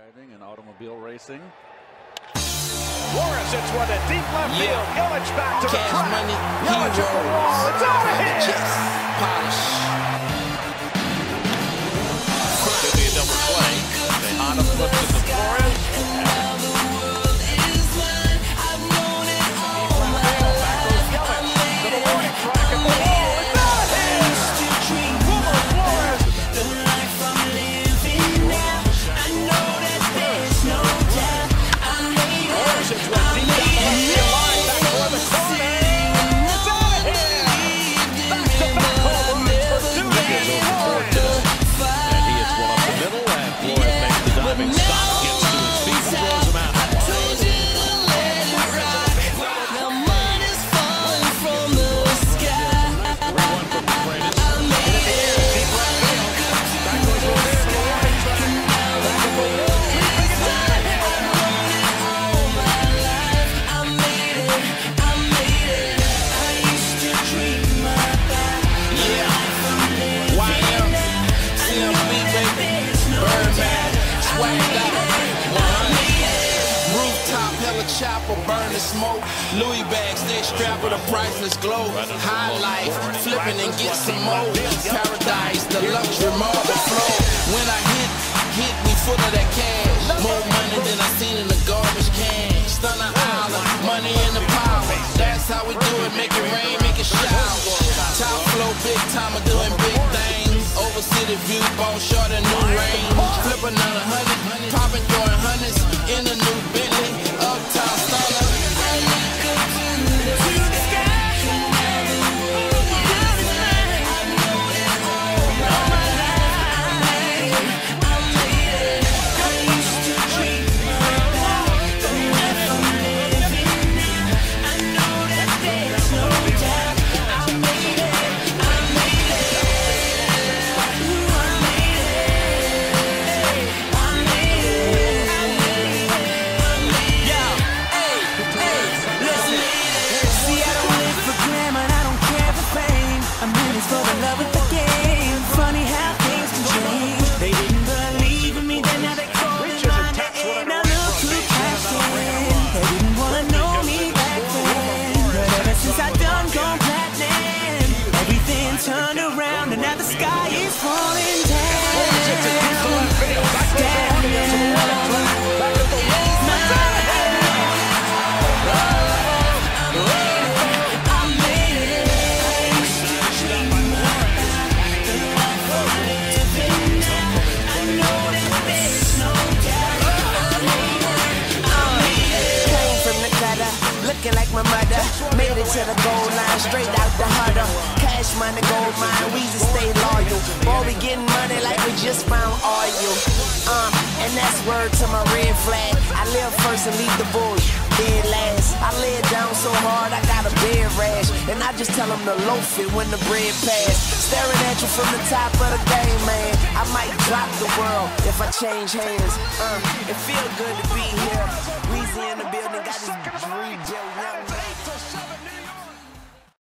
Driving and automobile racing. Flores hits one to deep left field. Yelich back to the track. Money, Yelich at the wall. It's out of here. Jets, polish. Could be a double play. Tejada flips it to Flores. Chopper, burn the smoke. Louis bags, stay strapped with a priceless glow. High life, flipping and get some more. Paradise, the luxury marble flow. When I hit me full of that cash. More money than I seen in the garbage can. Stunner Island, money in the power. That's how we do it, make it rain, make it shower. Top flow, big time, doing big things. Over city view, bone short and new range. Flip another 100, popping, throwing hundreds in a new Bentley. Uptown stunner. Turned around and now the sky is falling down. Came from the gutter, looking like my mother. Made it to the goal line, straight out the huddle. Cash money, gold mine, we just stay loyal. Boy, we getting money like we just found oil. And that's word to my red flag. I live first and leave the bull dead last. I lay it down so hard I got a bed rash. And I just tell them to loaf it when the bread pass. Staring at you from the top of the game, man. I might drop the world if I change hands. It feel good to be here. Weezy in the building, got this